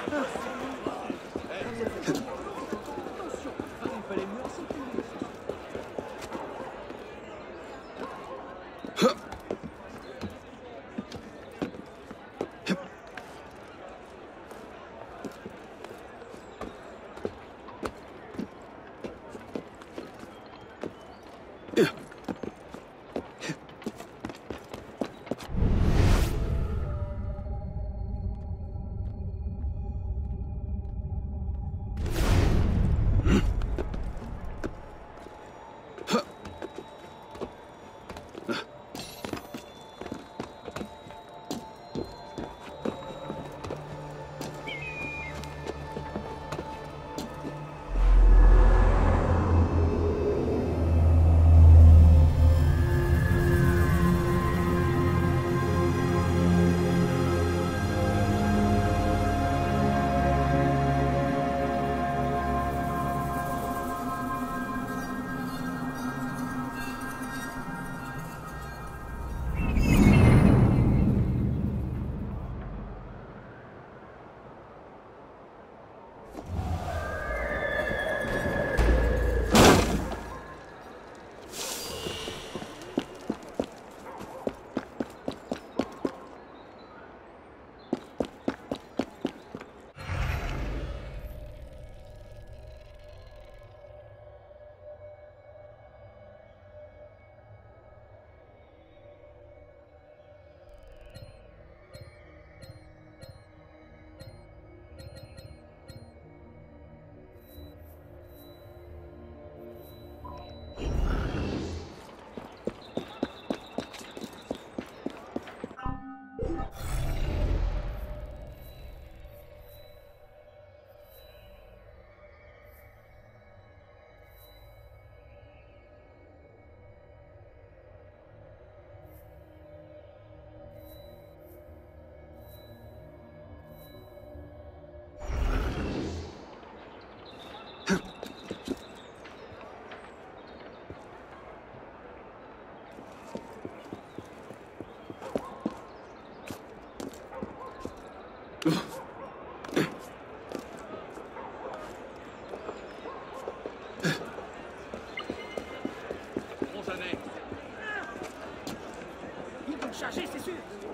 Chargé, c'est sûr.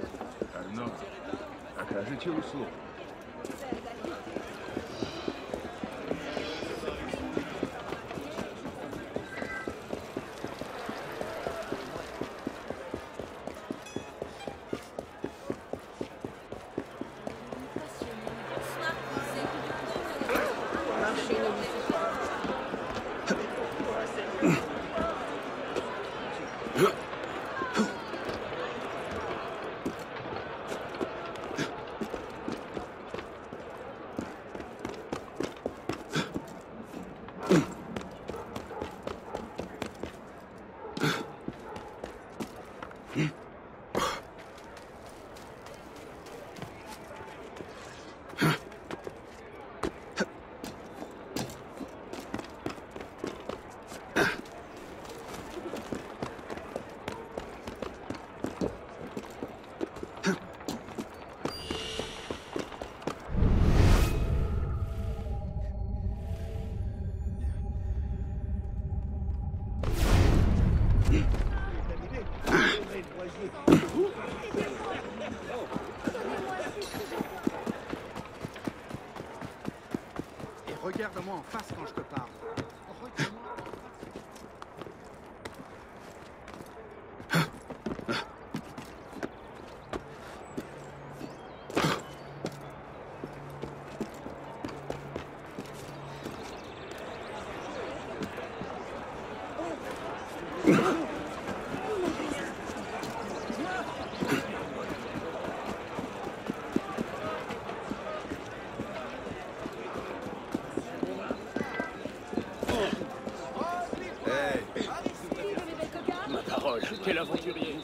Non. Окажите услугу. Et regarde-moi en face quand je te parle. Quel aventurier!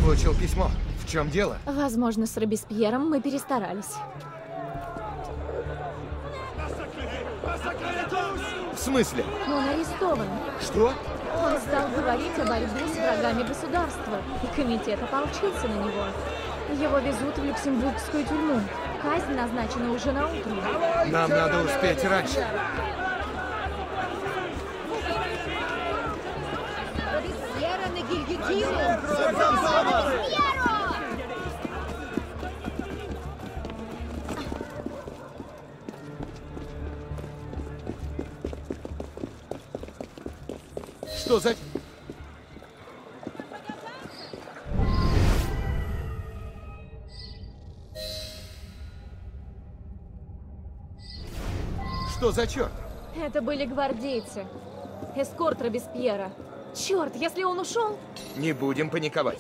получил письмо. В чем дело? Возможно, с Робеспьером мы перестарались. В смысле? Он арестован. Что? Он стал говорить о борьбе с врагами государства, и комитет ополчился на него. Его везут в люксембургскую тюрьму. Казнь назначена уже на утро. Нам надо успеть раньше. Робеспьера на гильотину! Что за... Что за черт? Это были гвардейцы. Эскорт Робеспьера. Черт, если он ушел? Не будем паниковать.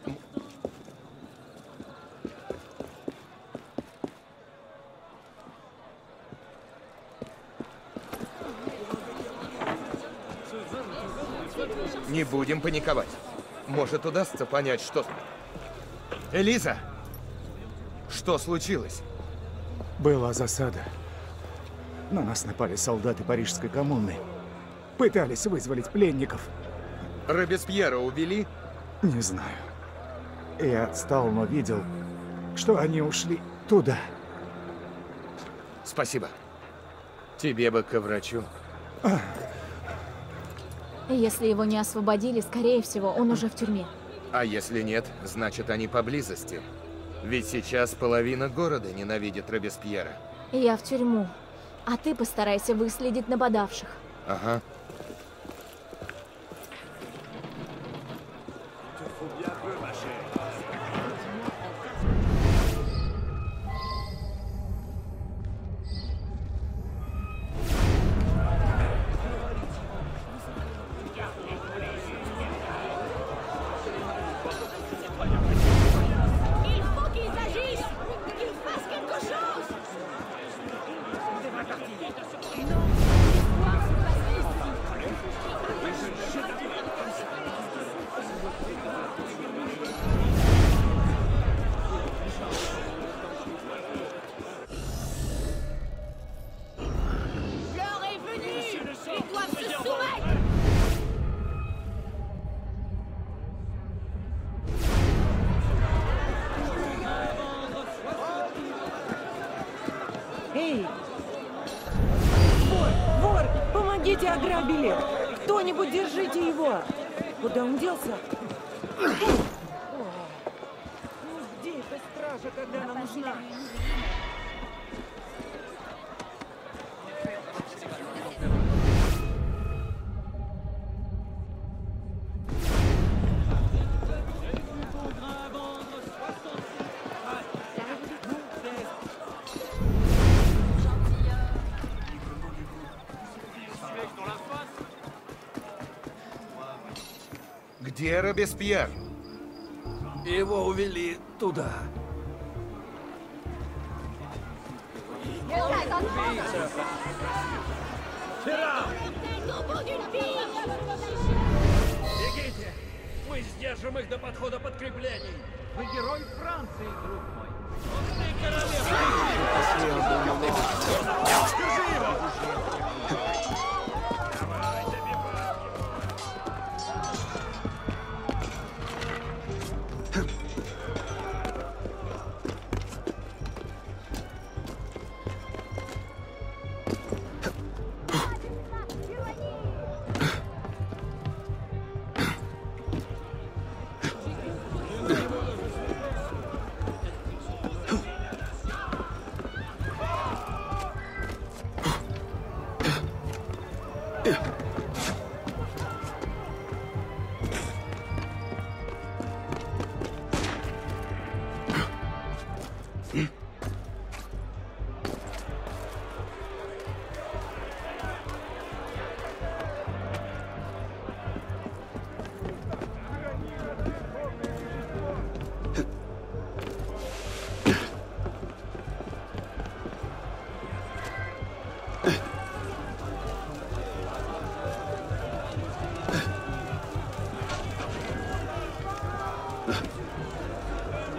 Не будем паниковать. Может, удастся понять, что... Элиза! Что случилось? Была засада. На нас напали солдаты парижской коммуны. Пытались вызволить пленников. Робеспьера увели? Не знаю. Я отстал, но видел, что они ушли туда. Спасибо. Тебе бы к врачу. Если его не освободили, скорее всего, он уже в тюрьме. А если нет, значит, они поблизости. Ведь сейчас половина города ненавидит Робеспьера. Я в тюрьму. А ты постарайся выследить нападавших. Ага. Эй! Вор! Помогите, ограбили! Кто-нибудь держите его! Куда он делся? Ну где эта стража, когда она нужна? Где Робеспьер? Его увели туда. Бегите! Мы сдержим их до подхода подкреплений! Вы герой Франции, друг мой.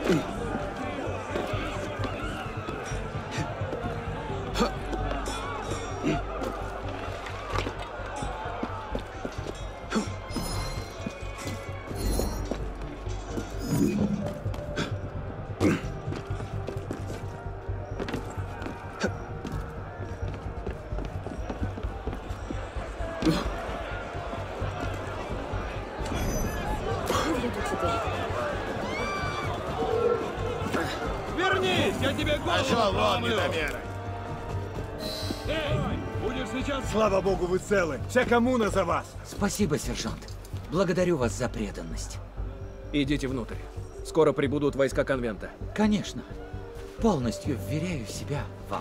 Вернись, я тебе голову Пошел вон, проломлю. недомеры. Эй, будешь сейчас... Слава богу, вы целы. Вся коммуна за вас. Спасибо, сержант. Благодарю вас за преданность. Идите внутрь. Скоро прибудут войска конвента. Конечно. Полностью вверяю себя вам.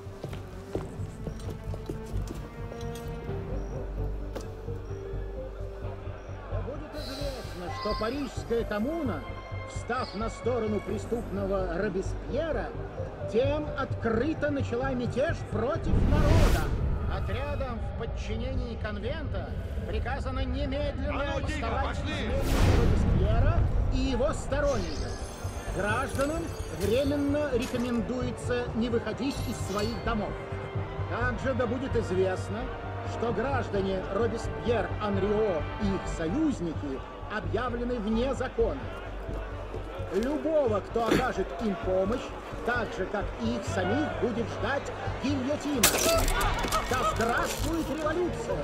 Будет известно, что Парижская коммуна, встав на сторону преступного Робеспьера, тем открыто начала мятеж против народа. Отрядам в подчинении конвента приказано немедленно арестовать изменника Робеспьера и его сторонников. Гражданам временно рекомендуется не выходить из своих домов. Также да будет известно, что граждане Робеспьер, Анрио и их союзники объявлены вне закона. Любого, кто окажет им помощь, так же, как и их самих, будет ждать гильотина. Да здравствует революция!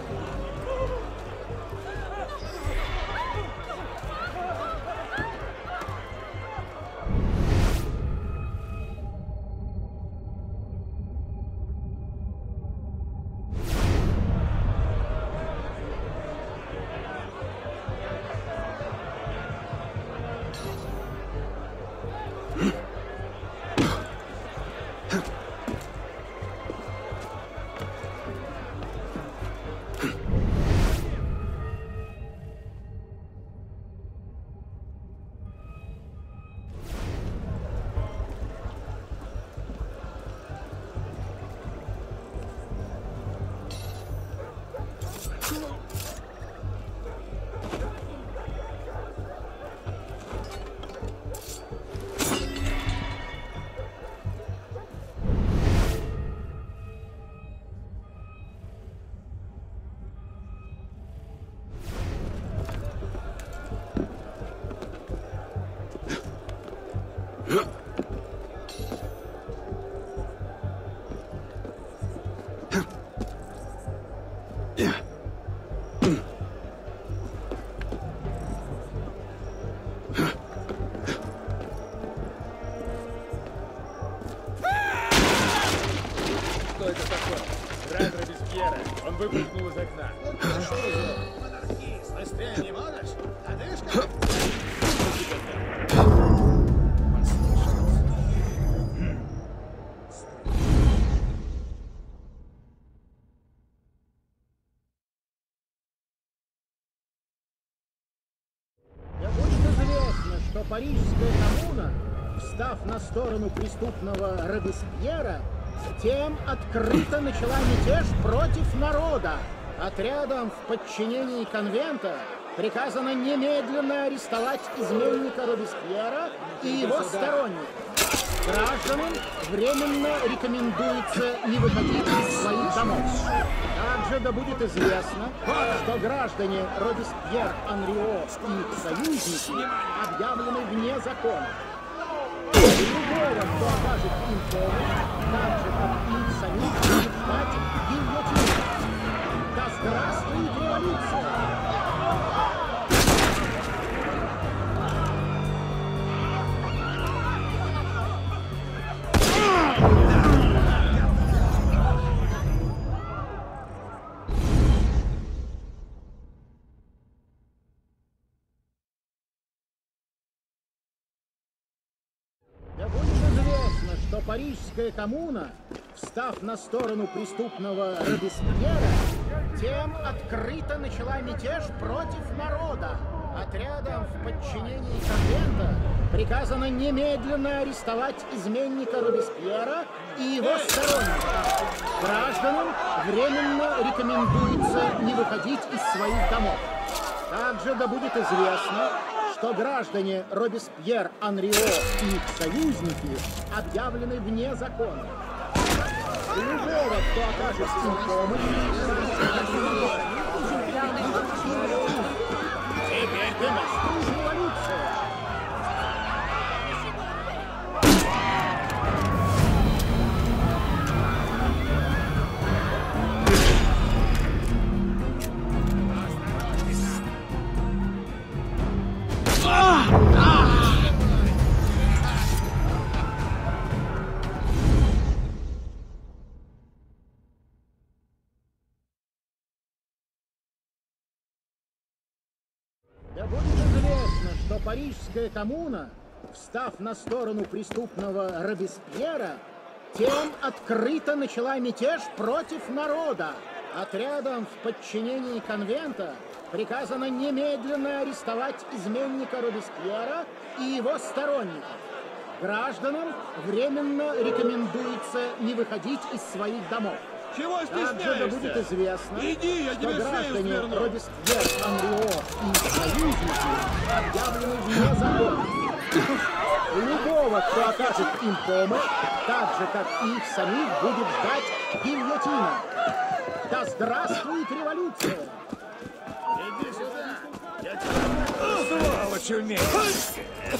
Что это такое? Брат Робеспьера. Он выпрыгнул из окна. Анархист, быстрее не можешь? Одышка? Будет известно, что Парижская коммуна, встав на сторону преступного Робеспьера, тем открыто начала мятеж против народа. Отрядам в подчинении конвента приказано немедленно арестовать изменника Робеспьера и его сторонников. Гражданам временно рекомендуется не выходить из своих домов. Также да будет известно, что граждане Робеспьер, Анрио и их союзники объявлены вне закона. Любого, кто окажет им помощь, так же, как и их самих, будет ждать гильотина. Да здравствует революция! Да будет известно, что Парижская коммуна, встав на сторону преступного Робеспьера, тем открыто начала мятеж против народа. Отрядам в подчинении конвента приказано немедленно арестовать изменника Робеспьера и его сторонников. Гражданам временно рекомендуется не выходить из своих домов. Также да будет известно, что граждане Робеспьер, Анрио и их союзники объявлены вне закона. Любого, кто окажет им помощь, теперь демонстрирует революцию. Да будет известно, что Парижская коммуна, встав на сторону преступного Робеспьера, тем открыто начала мятеж против народа. Отрядам в подчинении конвента приказано немедленно арестовать изменника Робеспьера и его сторонников. Гражданам временно рекомендуется не выходить из своих домов. Чего Также да будет известно, Иди, я что тебе шею граждане сверну. Робеспьер, Анрио и их союзники объявлены вне закона. Любого, кто окажет им помощь, так же, как и их самих, будет ждать гильотина. Да здравствует революция! Иди сюда! Я тебя... Сволочь умеет!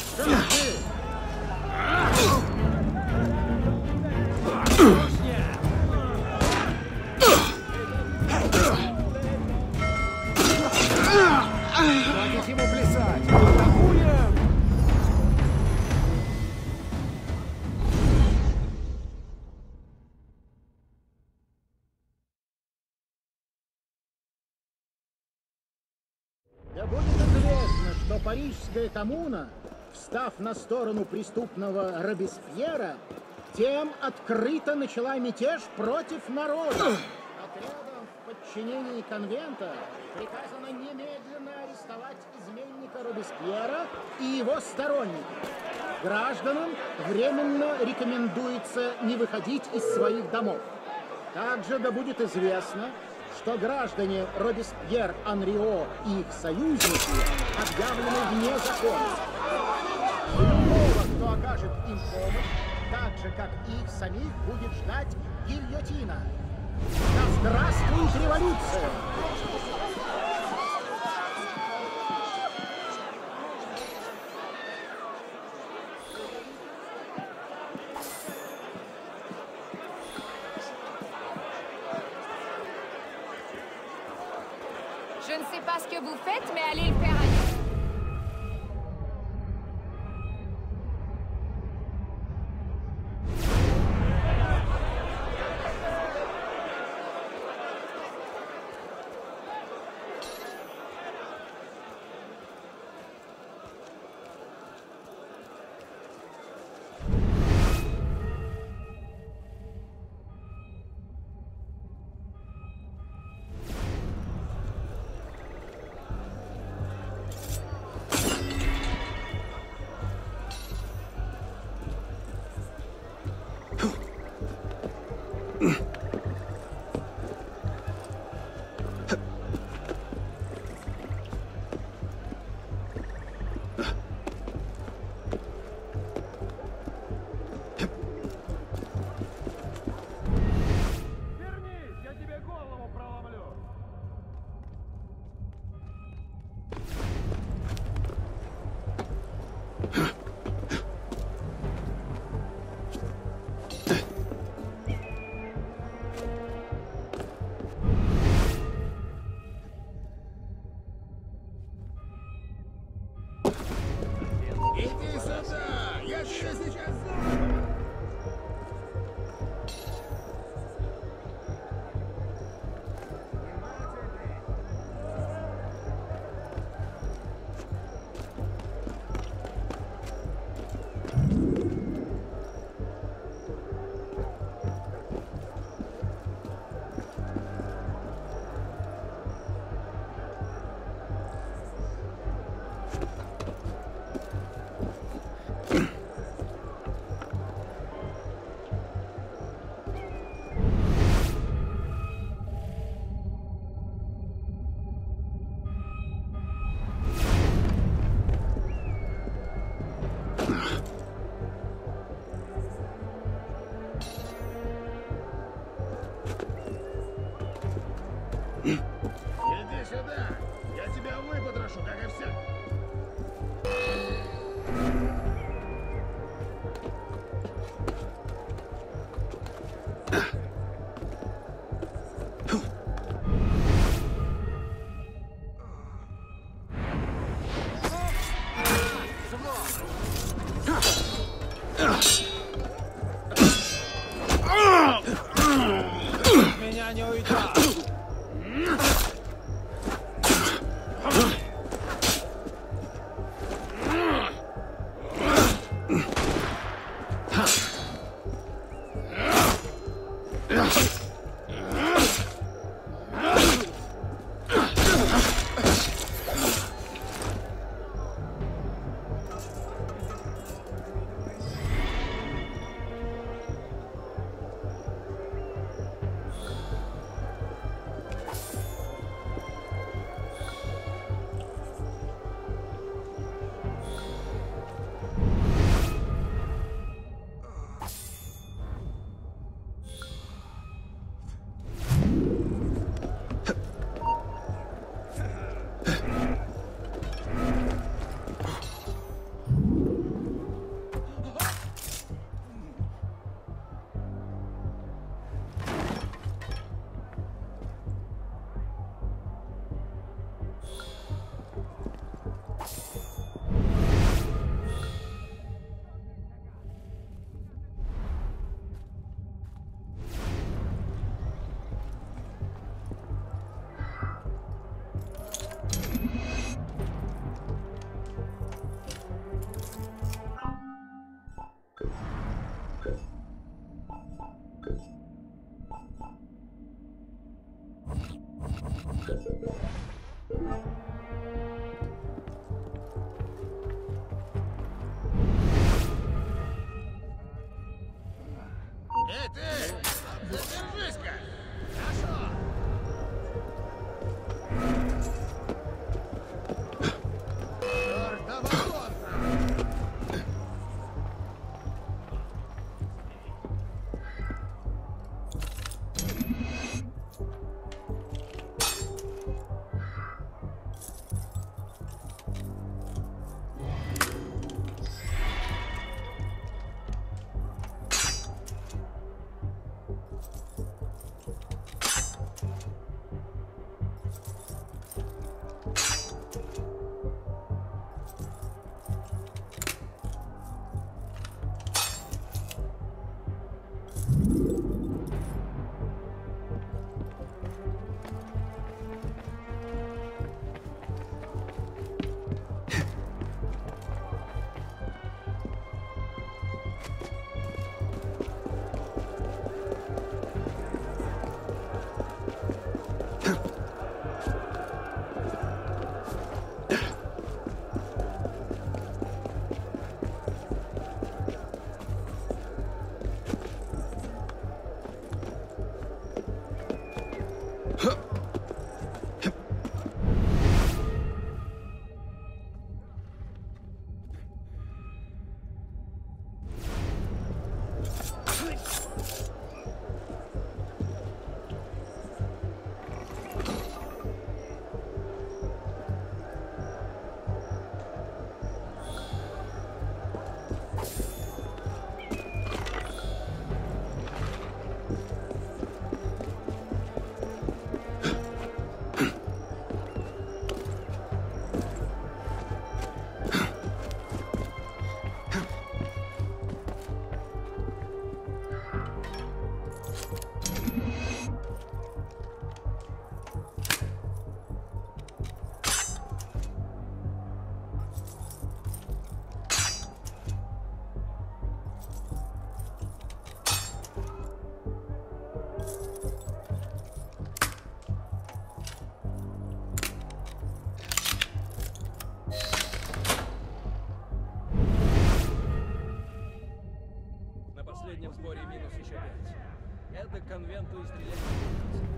Хватит ему плясать! Атакуем! Да будет известно, что Парижская коммуна, встав на сторону преступного Робеспьера, тем открыто начала мятеж против народа. Отрядам в подчинении конвента приказано немедленно арестовать изменника Робеспьера и его сторонников. Гражданам временно рекомендуется не выходить из своих домов. Также да будет известно, что граждане Робеспьер, Анрио и их союзники объявлены вне закона. Любого, кто окажет им помощь, так же, как и их самих, будет ждать гильотина. Да здравствует революция! Je ne sais pas ce que vous faites, mais allez le faire ailleurs. Меня не уйдет. Задержись-ка! Хорошо! Чёртова контра! В последнем сборе минус еще 5. Это к конвенту и стрелять не придется.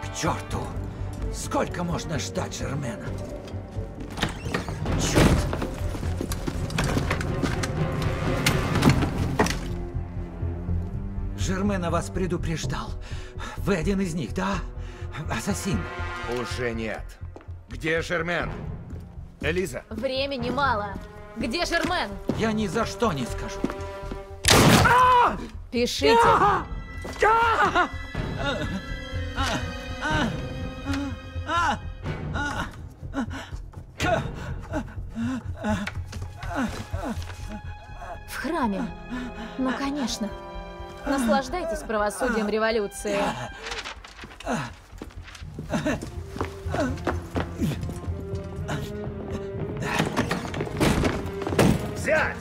К черту! Сколько можно ждать Жермена? Черт! Жермен о вас предупреждал. Вы один из них, да? Ассасин. Уже нет. Где Жермен? Элиза? Времени мало. Где Жермен? Я ни за что не скажу. Пишите. В храме. Ну, конечно. Наслаждайтесь правосудием революции. Взять!